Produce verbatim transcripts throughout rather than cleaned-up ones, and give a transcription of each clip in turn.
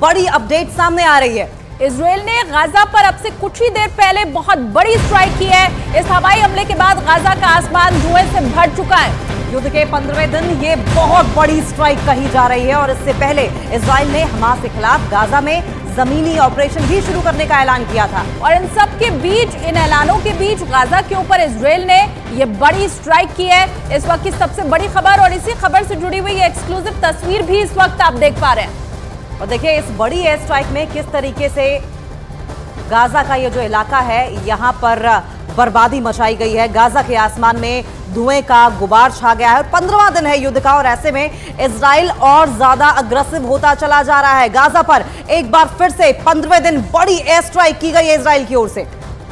बड़ी अपडेट सामने आ रही है। इजराइल ने गाजा पर अब से कुछ ही देर पहले बहुत बड़ी स्ट्राइक की है। इस हवाई हमले के बाद गाजा का आसमान धुएं से भर चुका है। युद्ध के पंद्रहवें दिन ये बहुत बड़ी स्ट्राइक कही जा रही है और इससे पहले इजराइल ने हमास के खिलाफ गाजा में जमीनी ऑपरेशन भी शुरू करने का ऐलान किया था। और इन सब के बीच, इन ऐलानों के बीच गाजा के ऊपर इजराइल ने ये बड़ी स्ट्राइक की है। इस वक्त की सबसे बड़ी खबर और इसी खबर से जुड़ी हुई एक्सक्लूसिव तस्वीर भी इस वक्त आप देख पा रहे हैं। और देखिए इस बड़ी एयर स्ट्राइक में किस तरीके से गाजा का ये जो इलाका है यहाँ पर बर्बादी मचाई गई है। गाजा के आसमान में धुएं का गुबार छा गया है और पंद्रहवां दिन है युद्ध का और ऐसे में इजराइल और ज्यादा अग्रेसिव होता चला जा रहा है। गाजा पर एक बार फिर से पंद्रहवें दिन बड़ी एयर स्ट्राइक की गई है इजराइल की ओर से।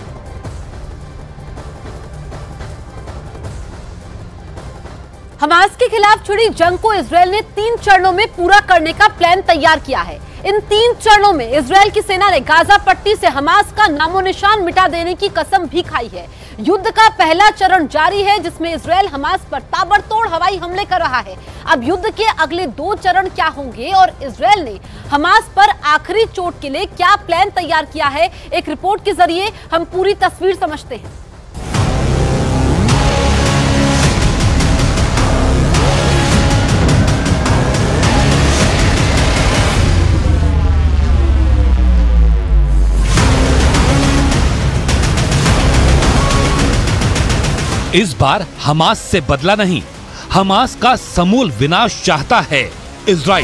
हमास के खिलाफ छिड़ी जंग को इजराइल ने तीन चरणों में पूरा करने का प्लान तैयार किया है। इन तीन चरणों में इजराइल की सेना ने गाजा पट्टी से हमास का नामो निशान मिटा देने की कसम भी खाई है। युद्ध का पहला चरण जारी है जिसमें इजराइल हमास पर ताबड़तोड़ हवाई हमले कर रहा है। अब युद्ध के अगले दो चरण क्या होंगे और इजराइल ने हमास पर आखिरी चोट के लिए क्या प्लान तैयार किया है, एक रिपोर्ट के जरिए हम पूरी तस्वीर समझते हैं। इस बार हमास से बदला नहीं, हमास का समूल विनाश चाहता है इजराइल।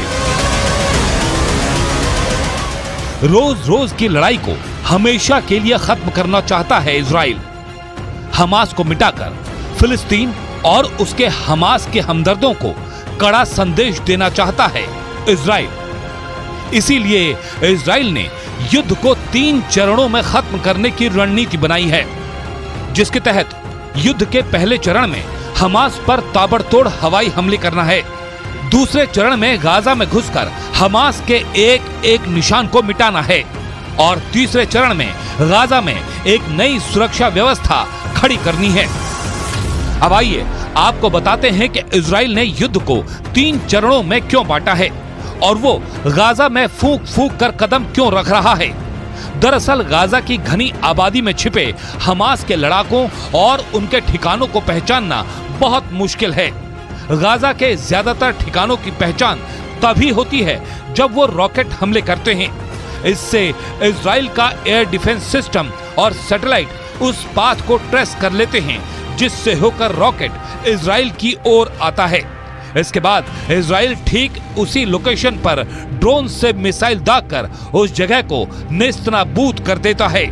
रोज रोज की लड़ाई को हमेशा के लिए खत्म करना चाहता है इजराइल। हमास को मिटाकर फिलिस्तीन और उसके हमास के हमदर्दों को कड़ा संदेश देना चाहता है इजराइल। इसीलिए इजराइल ने युद्ध को तीन चरणों में खत्म करने की रणनीति बनाई है, जिसके तहत युद्ध के पहले चरण में हमास पर ताबड़तोड़ हवाई हमले करना है। दूसरे चरण में गाजा में घुसकर हमास के एक एक निशान को मिटाना है और तीसरे चरण में गाजा में एक नई सुरक्षा व्यवस्था खड़ी करनी है। अब आइए आपको बताते हैं कि इजराइल ने युद्ध को तीन चरणों में क्यों बांटा है और वो गाजा में फूंक फूंक कर कदम क्यों रख रहा है। दरअसल गाजा की घनी आबादी में छिपे हमास के लड़ाकों और उनके ठिकानों को पहचानना बहुत मुश्किल है। गाजा के ज्यादातर ठिकानों की पहचान तभी होती है जब वो रॉकेट हमले करते हैं। इससे इजराइल का एयर डिफेंस सिस्टम और सैटेलाइट उस पाथ को ट्रेस कर लेते हैं जिससे होकर रॉकेट इजराइल की ओर आता है। इसके बाद इजराइल ठीक उसी लोकेशन पर ड्रोन से मिसाइल दागकर उस जगह को नेस्तनाबूद कर देता है।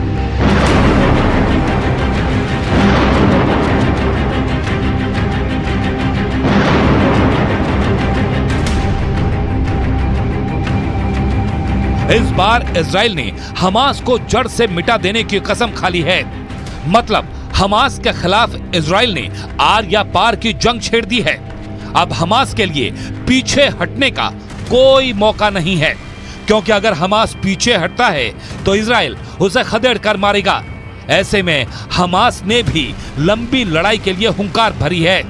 इस बार इजराइल ने हमास को जड़ से मिटा देने की कसम खा ली है। मतलब हमास के खिलाफ इजराइल ने आर या पार की जंग छेड़ दी है। अब हमास के लिए पीछे हटने का कोई मौका नहीं है, क्योंकि अगर हमास पीछे हटता है तो इजराइल उसे खदेड़ कर मारेगा। ऐसे में हमास ने भी लंबी लड़ाई के लिए हुंकार भरी है।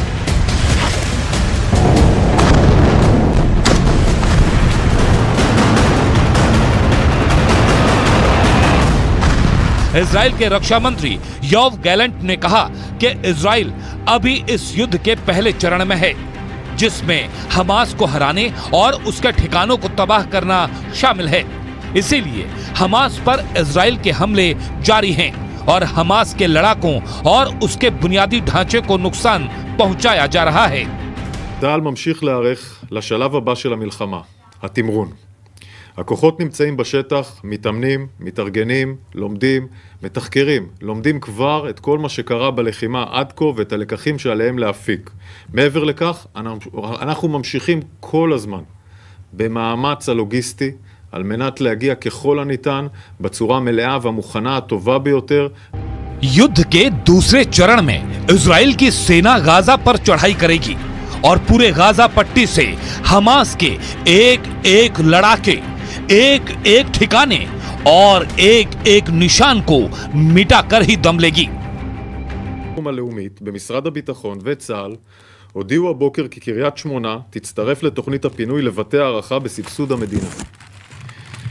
इजराइल के रक्षा मंत्री योव गैलेंट ने कहा कि इजराइल अभी इस युद्ध के पहले चरण में है, जिसमें हमास को हराने और उसके ठिकानों को तबाह करना शामिल है। इसीलिए हमास पर इजराइल के हमले जारी हैं और हमास के लड़ाकों और उसके बुनियादी ढांचे को नुकसान पहुंचाया जा रहा है। צה"ל ממשיך להיערך לשלב הבא של המלחמה, התמרון. הכוחות נמצאים בשטח, מתאמנים, מתארגנים, לומדים, מתחקרים, לומדים כבר את כל מה שקרה בלחימה עד כה ואת הלקחים שעליהם להפיק. מעבר לכך, אנחנו ממשיכים כל הזמן במאמץ הלוגיסטי על מנת להגיע ככל הניתן בצורה מלאה והמוכנה הטובה ביותר. युद्ध के दूसरे चरण में इजराइल की सेना गाजा पर चढ़ाई करेगी और पूरे गाजा पट्टी से हमास के एक एक लड़ाके, एक एक ठिकाने और एक एक निशान को मिटाकर ही दम लेगी। הלאומית במשרד הביטחון וצה"ל הודיעו הבוקר כי קריית שמונה תצטרף לתוכנית הפינוי לבתי הערכה בסבסוד המדינה.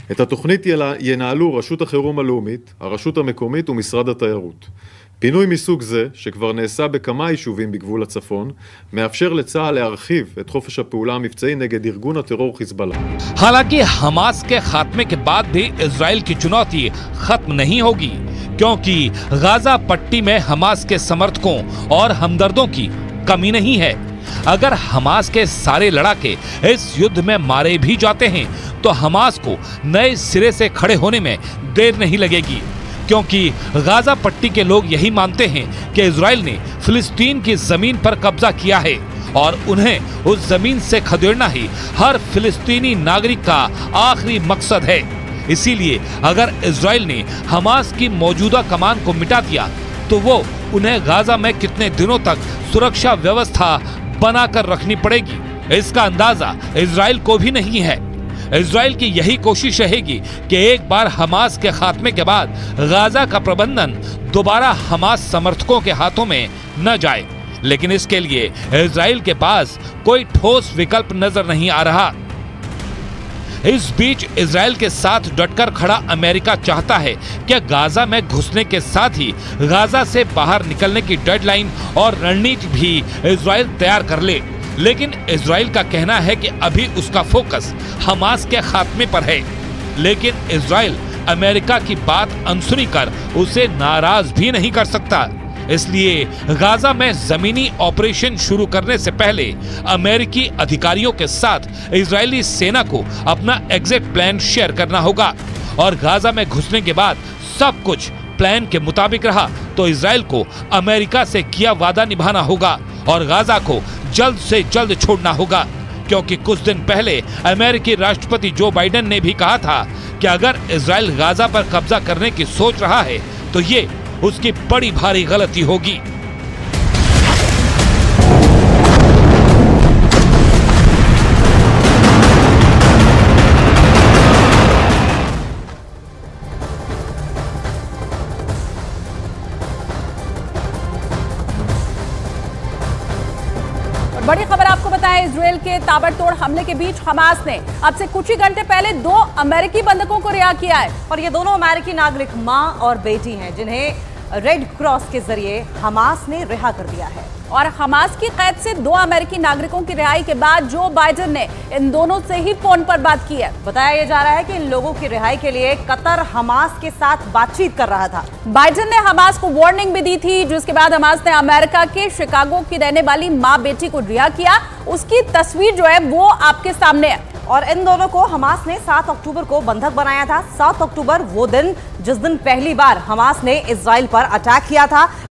את התוכנית ינהלו רשות החירום הלאומית, הרשות המקומית ומשרד התיירות. פינוי מסוג זה, שכבר נעשה בכמה יישובים בגבול הצפון, מאפשר לצה"ל להרחיב את חופש הפעולה המבצעי נגד ארגון הטרור חיזבאללה. हालांकि हमास के खात्मे के बाद भी इजराइल की चुनौती खत्म नहीं होगी, क्योंकि गाजा पट्टी में हमास के समर्थकों और हमदर्दों की कमी नहीं है। अगर हमास के सारे लड़ाके इस युद्ध में मारे भी जाते हैं तो हमास को नए सिरे से खड़े होने में देर नहीं लगेगी, क्योंकि गाजा पट्टी के लोग यही मानते हैं कि इजराइल ने फिलिस्तीन की जमीन पर कब्जा किया है और उन्हें उस जमीन से खदेड़ना ही हर फिलिस्तीनी नागरिक का आखिरी मकसद है। इसीलिए अगर इजराइल ने हमास की मौजूदा कमान को मिटा दिया तो वो उन्हें गाजा में कितने दिनों तक सुरक्षा व्यवस्था बनाकर रखनी पड़ेगी, इसका अंदाजा इजराइल को भी नहीं है। इजराइल की यही कोशिश रहेगी कि एक बार हमास के खात्मे के बाद गाजा का प्रबंधन दोबारा हमास समर्थकों के हाथों में न जाए, लेकिन इसके लिए इजराइल के पास कोई ठोस विकल्प नजर नहीं आ रहा। इस बीच इजराइल के साथ डटकर खड़ा अमेरिका चाहता है कि गाजा में घुसने के साथ ही गाजा से बाहर निकलने की डेडलाइन और रणनीति भी इजराइल तैयार कर ले, लेकिन इजराइल का कहना है कि अभी उसका फोकस हमास के खात्मे पर है। लेकिन इजराइल अमेरिका की बात अनसुनी कर उसे नाराज भी नहीं कर सकता, इसलिए गाजा में जमीनी ऑपरेशन शुरू करने से पहले अमेरिकी अधिकारियों के साथ इजरायली सेना को अपना एग्जिट प्लान शेयर करना होगा। और गाजा में घुसने के बाद सब कुछ प्लान के मुताबिक रहा तो इजराइल को अमेरिका से किया वादा निभाना होगा और गाजा को जल्द से जल्द छोड़ना होगा, क्योंकि कुछ दिन पहले अमेरिकी राष्ट्रपति जो बाइडेन ने भी कहा था कि अगर इजराइल गाजा पर कब्जा करने की सोच रहा है तो ये उसकी बड़ी भारी गलती होगी। बड़ी खबर आपको बताएं, इजराइल के ताबड़तोड़ हमले के बीच हमास ने अब से कुछ ही घंटे पहले दो अमेरिकी बंधकों को रिहा किया है और ये दोनों अमेरिकी नागरिक मां और बेटी हैं, जिन्हें रेड क्रॉस के जरिए हमास ने रिहा कर दिया है। और हमास की कैद से दो अमेरिकी नागरिकों की रिहाई के बाद जो बाइडेन ने इन दोनों से ही फोन पर बात की है। बताया जा रहा है कि इन लोगों की रिहाई के लिए कतर हमास के साथ बातचीत कर रहा था। बाइडेन ने हमास को वार्निंग भी दी थी, जिसके बाद हमास ने अमेरिका के शिकागो की रहने वाली मां बेटी को रिहा किया। उसकी तस्वीर जो है वो आपके सामने है। और इन दोनों को हमास ने सात अक्टूबर को बंधक बनाया था। सात अक्टूबर वो दिन जिस दिन पहली बार हमास ने इजराइल पर अटैक किया था।